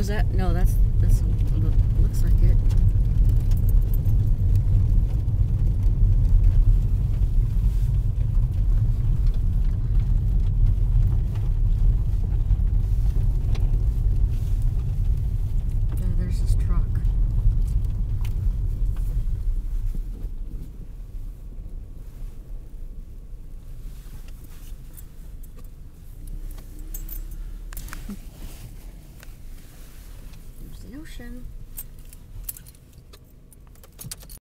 that? No, that's looks like it. Yeah, there's this truck. There's the ocean.